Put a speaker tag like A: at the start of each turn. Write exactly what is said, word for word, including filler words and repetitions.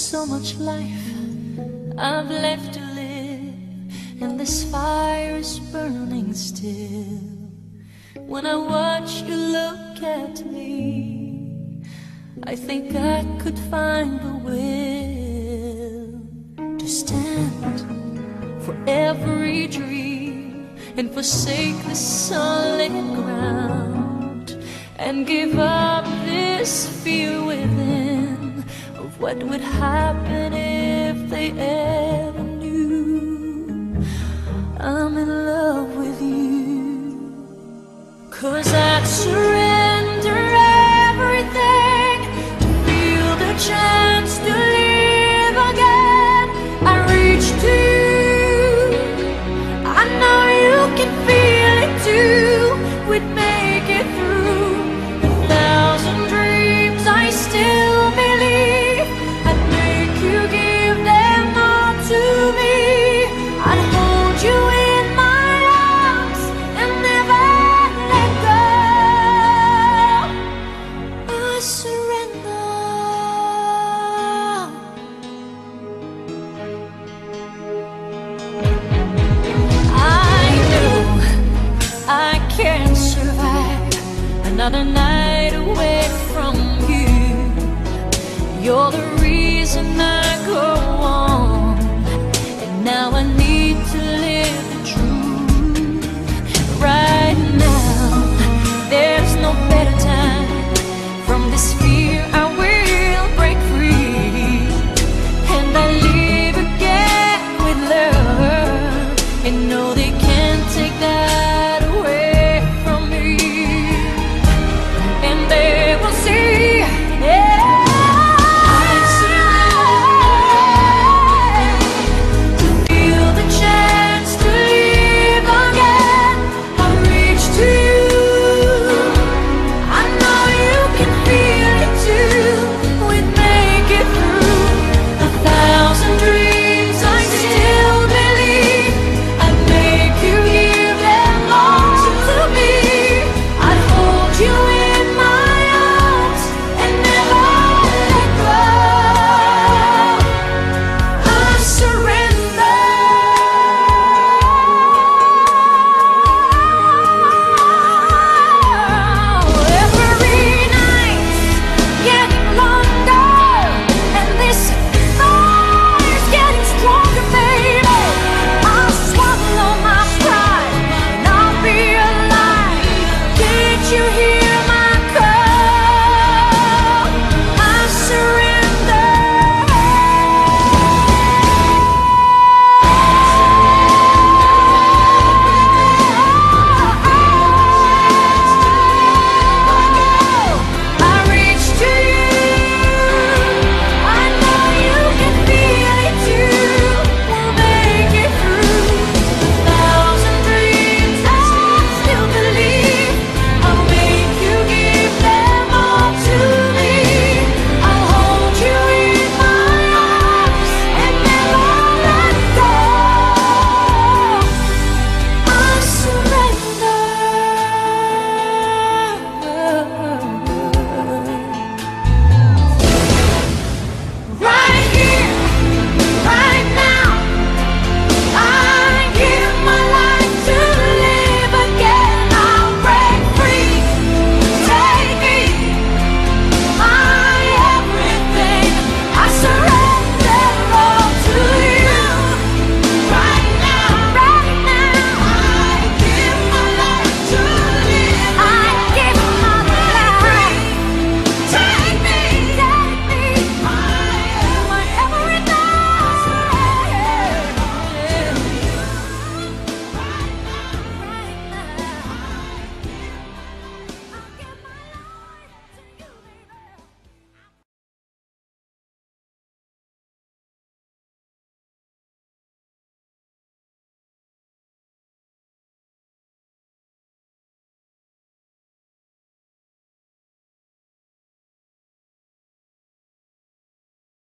A: so much life I've left to live, and this fire is burning still. When I watch you look at me, I think I could find the will to stand for every dream and forsake the solid ground, and give up this fear within of what would happen if they ever knew I'm in love with you. 'Cause I'd surrender everything to feel the chance to live again. I reach to you, I know you can feel it too. We'd make it through a thousand dreams, I still believe. I'd make you give them all to me. I'd hold you in my arms and never let go. I surrender. I know I can't survive another night away from you. You're the